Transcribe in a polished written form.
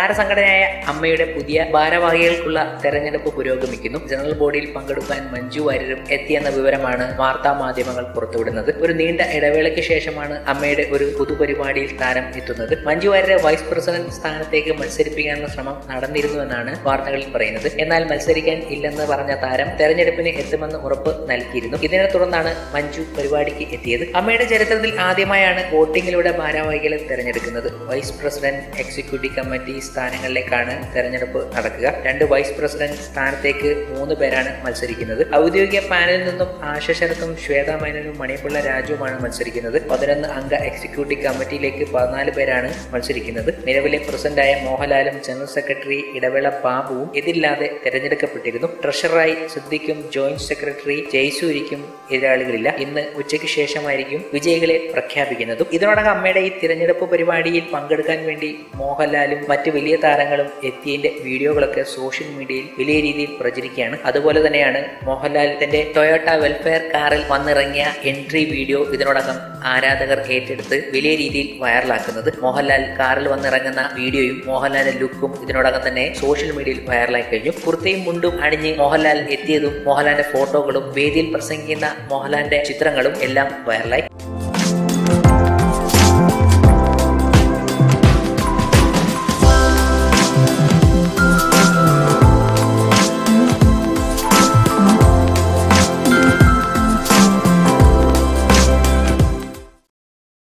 താരസംഘടനയായ അമ്മയുടെ പുതിയ ഭാരവാഹികൾക്കുള്ള തെരഞ്ഞെടുപ്പ് പുരോഗമിക്കുന്നു. ജനറൽ ബോഡിയിൽ പങ്കെടുക്കാൻ മഞ്ജു വാര്യരും എത്തിയെന്ന വിവരമാണ് വാർത്താ മാധ്യമങ്ങൾ പുറത്തുവിടുന്നത്. ഒരു നീണ്ട ഇടവേളയ്ക്ക് ശേഷമാണ് അമ്മയുടെ ഒരു പൊതുപരിപാടിയിൽ താരം എത്തുന്നത്. മഞ്ജു വാര്യരെ വൈസ് പ്രസിഡന്റ് സ്ഥാനത്തേക്ക് മത്സരിപ്പിക്കാനുള്ള ശ്രമം നടന്നിരുന്നുവെന്നാണ് വാർത്തകളിൽ പറയുന്നത്. എന്നാൽ മത്സരിക്കാൻ ഇല്ലെന്ന് പറഞ്ഞ താരം തെരഞ്ഞെടുപ്പിന് എത്തുമെന്ന് ഉറപ്പ് നൽകിയിരുന്നു. ഇതിനെ തുടർന്നാണ് മഞ്ജു പരിപാടിക്ക് എത്തിയത്. അമ്മയുടെ ചരിത്രത്തിൽ ആദ്യമായാണ് വോട്ടിംഗിലൂടെ ഭാരവാഹികളെ തെരഞ്ഞെടുക്കുന്നത്. വൈസ് പ്രസിഡന്റ്, എക്സിക്യൂട്ടീവ് കമ്മിറ്റി സ്ഥാനങ്ങളിലേക്കാണ് തെരഞ്ഞെടുപ്പ് നടക്കുക. 2 വൈസ് പ്രസിഡന്റ് സ്ഥാനത്തേക്ക് 3 പേരാണ് മത്സരിക്കുന്നത്. ഔദ്യോഗിക പാനലിൽ നിന്നും ആശ ശരത്തും ശ്വേത മേനോനും മണിപിള്ള രാജുവുമാണ് മത്സരിക്കുന്നത്. 11 അംഗ എക്സിക്യൂട്ടീവ് കമ്മിറ്റിയിലേക്ക് 14 പേരാണ് മത്സരിക്കുന്നത്. നിലവിലെ പ്രസിഡന്റായ മോഹൻലാലും ജനറൽ സെക്രട്ടറി ഇടവേള ബാബുവും ഇതില്ലാതെ തെരഞ്ഞെടുക്കപ്പെട്ടിരുന്നു. ട്രഷററായി സിദ്ദിഖും ജോയിന്റ് സെക്രട്ടറി ജയ്സൂരിക്കും എതിരാളികളില്ല. ഇന്ന് ഉച്ചയ്ക്ക് ശേഷമായിരിക്കും വിജയികളെ പ്രഖ്യാപിക്കുന്നതും. ഇതിനോടകം അമ്മയുടെ ഈ തിരഞ്ഞെടുപ്പ് പരിപാടിയിൽ പങ്കെടുക്കാൻ വേണ്ടി മോഹൻലാലും മറ്റ് വലിയ താരങ്ങളും എത്തിയതിന്റെ വീഡിയോകളൊക്കെ സോഷ്യൽ മീഡിയയിൽ വലിയ രീതിയിൽ പ്രചരിക്കുകയാണ്. അതുപോലെ തന്നെയാണ് മോഹൻലാൽ തന്റെ ടൊയോട്ട വെൽഫെയർ കാറിൽ വന്നിറങ്ങിയ എൻട്രി വീഡിയോ ഇതിനോടകം ആരാധകർ ഏറ്റെടുത്ത് വലിയ രീതിയിൽ വൈറലാക്കുന്നത്. മോഹൻലാൽ കാറിൽ വന്നിറങ്ങുന്ന വീഡിയോയും മോഹൻലാലിന്റെ ലുക്കും ഇതിനോടകം തന്നെ സോഷ്യൽ മീഡിയയിൽ വൈറലായി കഴിഞ്ഞു. കുർത്തയും മുണ്ടും അണിഞ്ഞ് മോഹൻലാൽ എത്തിയതും മോഹൻലാലിന്റെ ഫോട്ടോകളും വേദിയിൽ പ്രസംഗിക്കുന്ന മോഹൻലാലിന്റെ ചിത്രങ്ങളും എല്ലാം വൈറലായി.